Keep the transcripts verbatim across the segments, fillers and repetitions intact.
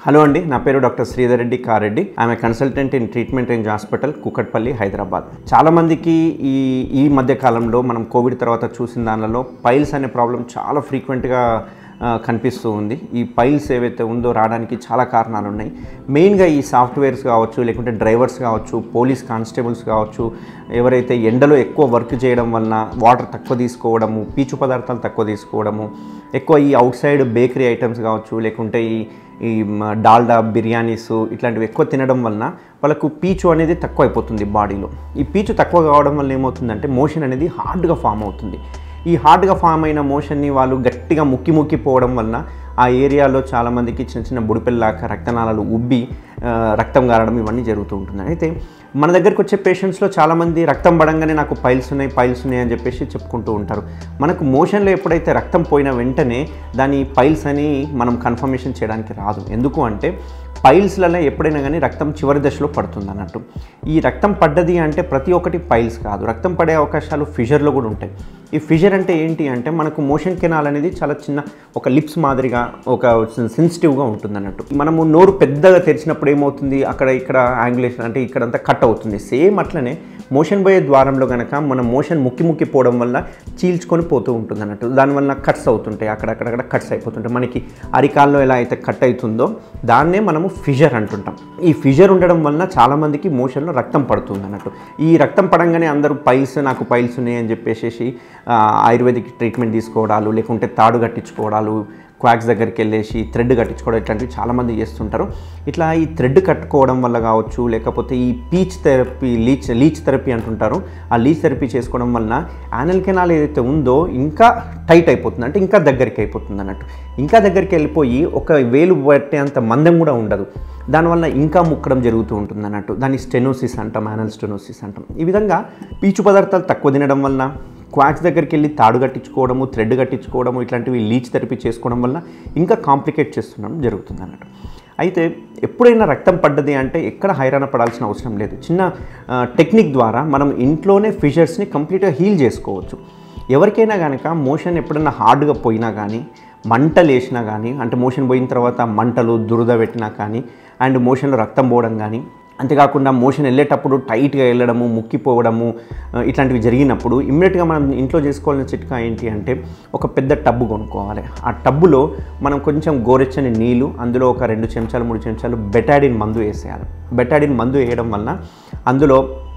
Hello అండి, నా పేరు doctor Sridhar Reddy Kareddy. I'm a consultant in treatment range hospital, Kukatpally, Hyderabad. చాలామందికి ఈ ఈ మధ్య కాలంలో మనం కోవిడ్ తర్వాత చూసిన దానిలో పైల్స్ అనే ప్రాబ్లం చాలా ఫ్రీక్వెంట్గా కనిపిస్తూ ఉంది. ఈ పైల్స్ ఏవైతే ఉందో రావడానికి చాలా కారణాలు ఉన్నాయి. మెయిన్గా ఈ సాఫ్ట్వేర్స్ కావచ్చు, లేకుంటే డ్రైవర్స్ కావచ్చు, పోలీస్ కానిస్టేబుల్స్ కావచ్చు, ఎవరైతే ఎండలో ఎక్కువ వర్క్ చేయడం వలన వాటర్ తక్కువ తీసుకోవడము, పీచు పదార్థాలు తక్కువ తీసుకోవడము, ఎక్కువ ఈ అవుట్ సైడ్ బేకరీ ఐటమ్స్ కావచ్చు, లేకుంటే ఈ ఈ డాల్డా బిర్యానీస్ ఇట్లాంటివి ఎక్కువ తినడం వలన వాళ్ళకు పీచు అనేది తక్కువ అయిపోతుంది బాడీలో. ఈ పీచు తక్కువ కావడం వల్ల ఏమవుతుందంటే మోషన్ అనేది హార్డ్గా ఫామ్ అవుతుంది. ఈ హార్డ్గా ఫామ్ అయిన మోషన్ని వాళ్ళు గట్టిగా ముక్కి ముక్కి పోవడం వలన ఆ ఏరియాలో చాలామందికి చిన్న చిన్న బుడిపెల్లాక రక్తనాళాలు ఉబ్బి రక్తం గారడం ఇవన్నీ జరుగుతూ ఉంటుంది. అయితే మన దగ్గరికి వచ్చే పేషెంట్స్లో చాలామంది రక్తం పడంగానే నాకు పైల్స్ ఉన్నాయి పైల్స్ ఉన్నాయి అని చెప్పేసి చెప్పుకుంటూ ఉంటారు. మనకు మోషన్లో ఎప్పుడైతే రక్తం పోయిన వెంటనే దాని పైల్స్ అని మనం కన్ఫర్మేషన్ చేయడానికి రాదు. ఎందుకు అంటే పైల్స్లలో ఎప్పుడైనా కానీ రక్తం చివరి దశలో పడుతుంది అన్నట్టు. ఈ రక్తం పడ్డది అంటే ప్రతి ఒక్కటి పైల్స్ కాదు, రక్తం పడే అవకాశాలు ఫిషర్లో కూడా ఉంటాయి. ఈ ఫిషర్ అంటే ఏంటి అంటే మనకు మోషన్ కెనాల్ అనేది చాలా చిన్న ఒక లిప్స్ మాదిరిగా ఒక సెన్సిటివ్గా ఉంటుంది అన్నట్టు. మనము నోరు పెద్దగా తెరిచినప్పుడు ఏమవుతుంది, అక్కడ ఇక్కడ యాంగులేషన్ అంటే ఇక్కడంతా కట్ అవుతుంది. సేమ్ అట్లనే మోషన్ పోయే ద్వారంలో కనుక మన మోషన్ ముక్కి ముక్కి పోవడం వల్ల చీల్చుకొని పోతూ ఉంటుంది అన్నట్టు. దానివల్ల కట్స్ అవుతుంటాయి, అక్కడక్కడక్కడ కట్స్ అయిపోతుంటాయి. మనకి అరికాల్లో ఎలా అయితే కట్ అవుతుందో దాన్నే మనము ఫిషర్ అంటుంటాం. ఈ ఫిషర్ ఉండడం వలన చాలామందికి మోషన్లో రక్తం పడుతుంది అన్నట్టు. ఈ రక్తం పడంగానే అందరూ పైల్స్ నాకు పైల్స్ ఉన్నాయి అని చెప్పేసి ఆయుర్వేదిక్ ట్రీట్మెంట్ తీసుకోవడాలు, లేకుంటే తాడు కట్టించుకోవడాలు, క్వాక్స్ దగ్గరికి వెళ్ళేసి థ్రెడ్ కట్టించుకోవడం ఇట్లాంటివి చాలామంది చేస్తుంటారు. ఇట్లా ఈ థ్రెడ్ కట్టుకోవడం వల్ల కావచ్చు, లేకపోతే ఈ peach therapy leech leech therapy అంటుంటారు, ఆ లీచ్ థెరపీ చేసుకోవడం వలన యానల్ కెనాల్ ఏదైతే ఉందో ఇంకా టైట్ అయిపోతుంది, అంటే ఇంకా దగ్గరికి అయిపోతుంది అన్నట్టు. ఇంకా దగ్గరికి వెళ్ళిపోయి ఒక వేలు పట్టే అంత మందం కూడా ఉండదు. దానివల్ల ఇంకా ముక్కడం జరుగుతూ ఉంటుంది అన్నట్టు. దాన్ని స్టెనోసిస్ అంటాం, యానల్ స్టెనోసిస్ అంటాం. ఈ విధంగా పీచు పదార్థాలు తక్కువ తినడం వలన, క్వాక్స్ దగ్గరికి వెళ్ళి తాడు కట్టించుకోవడము, థ్రెడ్ కట్టించుకోవడము ఇట్లాంటివి లీచ్ థెరపీ చేసుకోవడం వల్ల ఇంకా కాంప్లికేట్ చేస్తుండడం జరుగుతుంది అన్నట్టు. అయితే ఎప్పుడైనా రక్తం పడ్డది అంటే ఎక్కడ హైరాణ పడాల్సిన అవసరం లేదు. చిన్న టెక్నిక్ ద్వారా మనం ఇంట్లోనే ఫిషర్స్ని కంప్లీట్గా హీల్ చేసుకోవచ్చు. ఎవరికైనా కనుక మోషన్ ఎప్పుడైనా హార్డ్గా పోయినా కానీ, మంటలు వేసినా కానీ, అంటే మోషన్ పోయిన తర్వాత మంటలు దురద పెట్టినా కానీ, అండ్ మోషన్లో రక్తం పోవడం కానీ, అంతేకాకుండా మోషన్ వెళ్ళేటప్పుడు టైట్గా వెళ్ళడము, ముక్కిపోవడము ఇట్లాంటివి జరిగినప్పుడు ఇమ్మీడియట్గా మనం ఇంట్లో చేసుకోవాల్సిన చిట్కా ఏంటి అంటే ఒక పెద్ద టబ్బు కొనుక్కోవాలి. ఆ టబ్బులో మనం కొంచెం గోరెచ్చని నీళ్ళు, అందులో ఒక రెండు చెంచాలు మూడు చెంచాలు బెటాడిన్ మందు వేసేయాలి. బెటాడిన్ మందు వేయడం వల్ల అందులో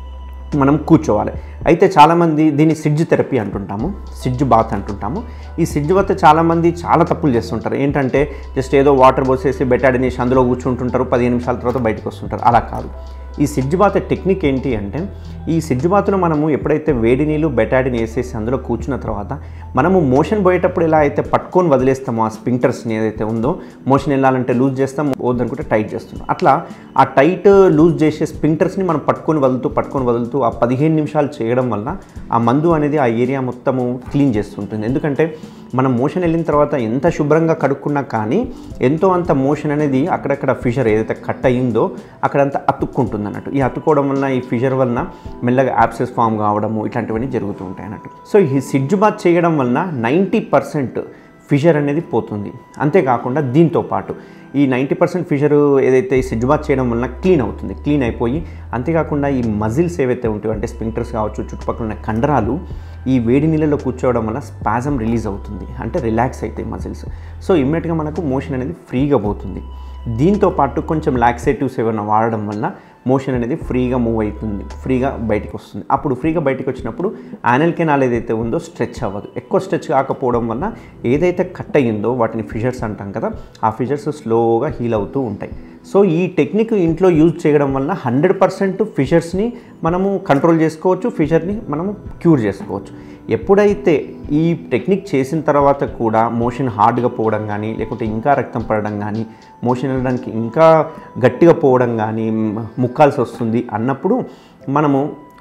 మనం కూర్చోవాలి. అయితే చాలామంది దీన్ని సిడ్జ్ థెరపీ అంటుంటాము, సిడ్జ్ బాత్ అంటుంటాము. ఈ సిడ్జ్ బాత్ చాలామంది చాలా తప్పులు చేస్తుంటారు. ఏంటంటే జస్ట్ ఏదో వాటర్ పోసేసి బెటాడిన్ వేసి అందులో కూర్చుంటుంటారు, పదిహేను నిమిషాల తర్వాత బయటకు వస్తుంటారు. అలా కాదు. ఈ సిడ్జ్ బాత్ టెక్నిక్ ఏంటి అంటే ఈ సిడ్జ్ బాత్లో మనము ఎప్పుడైతే వేడి నీళ్ళు బెటాడిన్ వేసేసి అందులో కూర్చున్న తర్వాత మనము మోషన్ పోయేటప్పుడు ఎలా అయితే పట్టుకొని వదిలేస్తామో ఆ స్పింక్టర్స్ని ఏదైతే ఉందో, మోషన్ వెళ్ళాలంటే లూజ్ చేస్తాం, వద్దనుకుంటే టైట్ చేస్తున్నాం. అట్లా ఆ టైట్ లూజ్ చేసే స్పింక్టర్స్ని మనం పట్టుకొని వదులుతూ పట్టుకొని వదులుతూ ఆ పదిహేను నిమిషాలు చేయడం వల్ల ఆ మందు అనేది ఆ ఏరియా మొత్తము క్లీన్ చేస్తుంటుంది. ఎందుకంటే మనం మోషన్ వెళ్ళిన తర్వాత ఎంత శుభ్రంగా కడుక్కున్నా కానీ ఎంతో అంత మోషన్ అనేది అక్కడక్కడ ఫిషర్ ఏదైతే కట్ అయ్యిందో అక్కడంతా అతుక్కుంటుంది అన్నట్టు. ఈ అతుక్కోవడం వలన ఈ ఫిషర్ వలన మెల్లగా యాబ్సెస్ ఫామ్ కావడము ఇట్లాంటివన్నీ జరుగుతూ ఉంటాయి అన్నట్టు. సో ఈ సిడ్జ్ బాత్ చేయడం వలన నైంటీ పర్సెంట్ ఫిషర్ అనేది పోతుంది. అంతేకాకుండా దీంతో పాటు ఈ నైంటీ పర్సెంట్ ఫిషర్ ఏదైతే ఈ సిడ్జ్ బాత్ చేయడం వలన క్లీన్ అవుతుంది, క్లీన్ అయిపోయి అంతేకాకుండా ఈ మజిల్స్ ఏవైతే ఉంటాయో అంటే స్పింక్టర్స్ కావచ్చు, చుట్టుపక్కల ఉన్న కండరాలు ఈ వేడి నీళ్ళలో కూర్చోవడం వల్ల స్పాజం రిలీజ్ అవుతుంది, అంటే రిలాక్స్ అవుతాయి మజిల్స్. సో ఇమ్మీడియట్గా మనకు మోషన్ అనేది ఫ్రీగా పోతుంది. దీంతో పాటు కొంచెం లాక్సేటివ్స్ ఏమైనా వాడడం వల్ల మోషన్ అనేది ఫ్రీగా మూవ్ అవుతుంది, ఫ్రీగా బయటికి వస్తుంది. అప్పుడు ఫ్రీగా బయటికి వచ్చినప్పుడు యానల్ కెనాల్ ఏదైతే ఉందో స్ట్రెచ్ అవ్వదు. ఎక్కువ స్ట్రెచ్ కాకపోవడం వల్ల ఏదైతే కట్ అయ్యిందో వాటిని ఫిషర్స్ అంటాం కదా, ఆ ఫిషర్స్ స్లోగా హీల్ అవుతూ ఉంటాయి. సో ఈ టెక్నిక్ ఇంట్లో యూజ్ చేయడం వల్ల హండ్రెడ్ పర్సెంట్ ఫిషర్స్ని మనము కంట్రోల్ చేసుకోవచ్చు, ఫిషర్ని మనము క్యూర్ చేసుకోవచ్చు. ఎప్పుడైతే ఈ టెక్నిక్ చేసిన తర్వాత కూడా మోషన్ హార్డ్గా పోవడం కానీ, లేకుంటే ఇంకా రక్తం పడడం కానీ, మోషన్ వెళ్ళడానికి ఇంకా గట్టిగా పోవడం కానీ, ముక్కాల్సి వస్తుంది అన్నప్పుడు మనము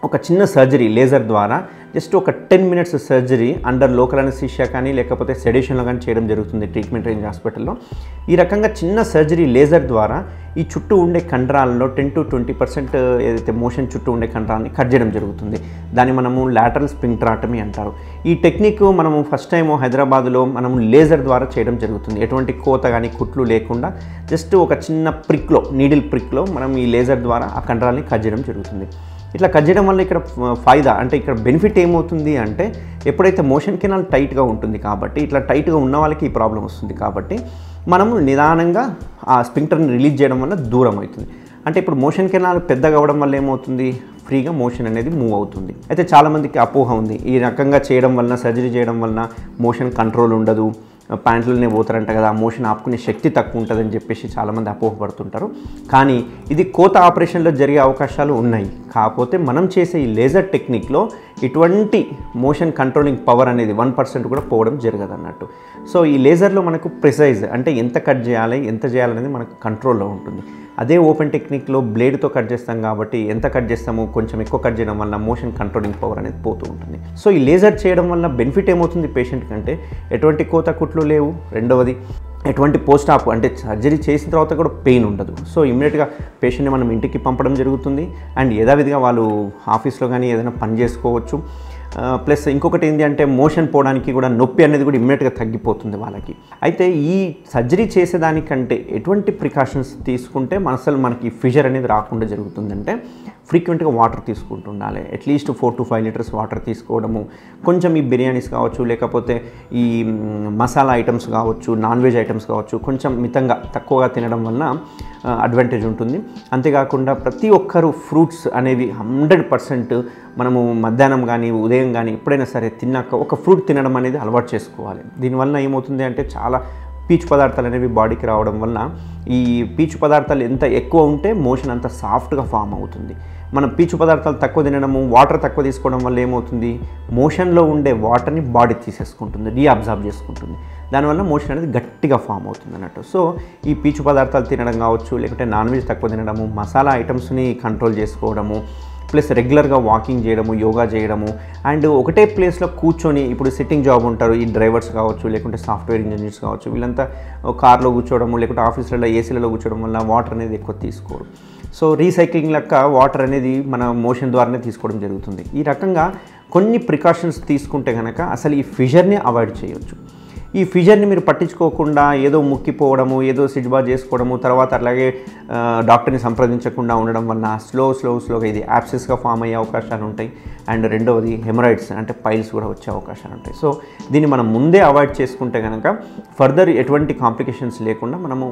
ఒక చిన్న సర్జరీ లేజర్ ద్వారా జస్ట్ ఒక ten minutes surgery under local anaesthesia కానీ లేకపోతే సెడేషన్లో కానీ చేయడం జరుగుతుంది ట్రీట్మెంట్ రేంజ్ హాస్పిటల్లో. ఈ రకంగా చిన్న సర్జరీ లేజర్ ద్వారా ఈ చుట్టూ ఉండే కండరాలలో టెన్ టు ట్వంటీ పర్సెంట్ ఏదైతే మోషన్ చుట్టూ ఉండే కండరాలని కట్ చేయడం జరుగుతుంది. దాన్ని మనము లాటరల్ స్పింక్టరాటమీ అంటారు. ఈ టెక్నిక్ మనము ఫస్ట్ టైం హైదరాబాద్లో మనము లేజర్ ద్వారా చేయడం జరుగుతుంది. ఎటువంటి కోత కానీ కుట్లు లేకుండా జస్ట్ ఒక చిన్న ప్రిక్లో నీడిల్ ప్రిక్లో మనం ఈ లేజర్ ద్వారా ఆ కండరాలని కట్ చేయడం జరుగుతుంది. ఇట్లా కట్ చేయడం వల్ల ఇక్కడ ఫాయిదా అంటే ఇక్కడ బెనిఫిట్ ఏమవుతుంది అంటే ఎప్పుడైతే మోషన్ కెనాల్ టైట్గా ఉంటుంది కాబట్టి ఇట్లా టైట్గా ఉన్న వాళ్ళకి ఈ ప్రాబ్లం వస్తుంది కాబట్టి మనము నిదానంగా ఆ స్పింక్టర్ని రిలీజ్ చేయడం వల్ల దూరం అవుతుంది. అంటే ఇప్పుడు మోషన్ కెనాల్ పెద్దగా అవ్వడం వల్ల ఏమవుతుంది, ఫ్రీగా మోషన్ అనేది మూవ్ అవుతుంది. అయితే చాలామందికి అపోహ ఉంది, ఈ రకంగా చేయడం వలన సర్జరీ చేయడం వలన మోషన్ కంట్రోల్ ఉండదు, ప్యాంట్లనే పోతారంట కదా, మోషన్ ఆపుకునే శక్తి తక్కువ ఉంటుందని చెప్పేసి చాలామంది అపోహపడుతుంటారు. కానీ ఇది కోత ఆపరేషన్లో జరిగే అవకాశాలు ఉన్నాయి. కాకపోతే మనం చేసే ఈ లేజర్ టెక్నిక్లో ఇటువంటి మోషన్ కంట్రోలింగ్ పవర్ అనేది వన్ పర్సెంట్ కూడా పోవడం జరగదు అన్నట్టు. సో ఈ లేజర్లో మనకు ప్రిసైజ్ అంటే ఎంత కట్ చేయాలి ఎంత చేయాలనేది మనకు కంట్రోల్లో ఉంటుంది. అదే ఓపెన్ టెక్నిక్లో బ్లేడ్తో కట్ చేస్తాం కాబట్టి ఎంత కట్ చేస్తామో కొంచెం ఎక్కువ కట్ చేయడం వల్ల మోషన్ కంట్రోలింగ్ పవర్ అనేది పోతూ ఉంటుంది. సో ఈ లేజర్ చేయడం వల్ల బెనిఫిట్ ఏమవుతుంది పేషెంట్ కంటే, ఎటువంటి కోత కుట్లు లేవు, రెండవది ఎటువంటి పోస్ట్ ఆప్ అంటే సర్జరీ చేసిన తర్వాత కూడా పెయిన్ ఉండదు. సో ఇమ్మీడియట్గా పేషెంట్ని మనం ఇంటికి పంపడం జరుగుతుంది. అండ్ యథావిధిగా వాళ్ళు ఆఫీస్లో కానీ ఏదైనా పని చేసుకోవచ్చు. ప్లస్ ఇంకొకటి ఏంటి అంటే మోషన్ పోవడానికి కూడా నొప్పి అనేది కూడా ఇమ్మీడియట్గా తగ్గిపోతుంది వాళ్ళకి. అయితే ఈ సర్జరీ చేసేదానికంటే ఎటువంటి ప్రికాషన్స్ తీసుకుంటే అసలు మనకి ఫిషర్ అనేది రాకుండా జరుగుతుందంటే ఫ్రీక్వెంట్గా వాటర్ తీసుకుంటుండాలి. At least four to five litres water తీసుకోవడము, కొంచెం ఈ బిర్యానీస్ కావచ్చు లేకపోతే ఈ మసాలా ఐటమ్స్ కావచ్చు నాన్ వెజ్ ఐటమ్స్ కావచ్చు కొంచెం మితంగా తక్కువగా తినడం వల్ల అడ్వాంటేజ్ ఉంటుంది. అంతేకాకుండా ప్రతి ఒక్కరు ఫ్రూట్స్ అనేవి హండ్రెడ్ పర్సెంట్ మనము మధ్యాహ్నం కానీ ఉదయం కానీ ఎప్పుడైనా సరే తిన్నాక ఒక ఫ్రూట్ తినడం అనేది అలవాటు చేసుకోవాలి. దీనివల్ల ఏమవుతుంది అంటే చాలా పీచు పదార్థాలు అనేవి బాడీకి రావడం వల్ల ఈ పీచు పదార్థాలు ఎంత ఎక్కువ ఉంటే మోషన్ అంత సాఫ్ట్గా ఫామ్ అవుతుంది. మనం పీచు పదార్థాలు తక్కువ తినడము, వాటర్ తక్కువ తీసుకోవడం వల్ల ఏమవుతుంది, మోషన్లో ఉండే వాటర్ని బాడీ తీసేసుకుంటుంది, రీఅబ్జార్బ్ చేసుకుంటుంది. దానివల్ల మోషన్ అనేది గట్టిగా ఫామ్ అవుతుంది అన్నట్టు. సో ఈ పీచు పదార్థాలు తినడం కావచ్చు లేకుంటే నాన్ వెజ్ తక్కువ తినడము, మసాలా ఐటమ్స్ని కంట్రోల్ చేసుకోవడము, ప్లస్ రెగ్యులర్గా వాకింగ్ చేయడము, యోగా చేయడము, అండ్ ఒకటే ప్లేస్లో కూర్చొని ఇప్పుడు సిట్టింగ్ జాబ్ ఉంటారు ఈ డ్రైవర్స్ కావచ్చు లేకుంటే సాఫ్ట్వేర్ ఇంజనీర్స్ కావచ్చు, వీళ్ళంతా కార్లో కూర్చోవడము లేకుంటే ఆఫీసులలో ఏసీలలో కూర్చోవడం వల్ల వాటర్ అనేది ఎక్కువ తీసుకోరు. సో రీసైక్లింగ్ లెక్క వాటర్ అనేది మన మోషన్ ద్వారానే తీసుకోవడం జరుగుతుంది. ఈ రకంగా కొన్ని ప్రికాషన్స్ తీసుకుంటే కనుక అసలు ఈ ఫిషర్ని అవాయిడ్ చేయొచ్చు. ఈ ఫిషర్ని మీరు పట్టించుకోకుండా ఏదో ముక్కిపోవడము, ఏదో సిడ్బా చేసుకోవడము, తర్వాత అలాగే డాక్టర్ని సంప్రదించకుండా ఉండడం వల్ల స్లో స్లో స్లోగా ఇది యాప్సెస్గా ఫామ్ అయ్యే అవకాశాలు ఉంటాయి. అండ్ రెండవది హెమరాయిడ్స్ అంటే పైల్స్ కూడా వచ్చే అవకాశాలు ఉంటాయి. సో దీన్ని మనం ముందే అవాయిడ్ చేసుకుంటే కనుక ఫర్దర్ ఎటువంటి కాంప్లికేషన్స్ లేకుండా మనము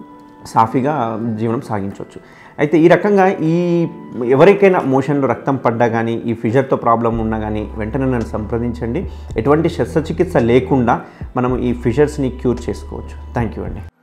సాఫీగా జీవనం సాగించవచ్చు. అయితే ఈ రకంగా ఈ ఎవరికైనా మోషన్లో రక్తం పడ్డా కానీ ఈ ఫిషర్తో ప్రాబ్లం ఉన్నా కానీ వెంటనే నన్ను సంప్రదించండి. ఎటువంటి శస్త్రచికిత్స లేకుండా మనం ఈ ఫిషర్స్ని క్యూర్ చేసుకోవచ్చు. థ్యాంక్ యూ అండి.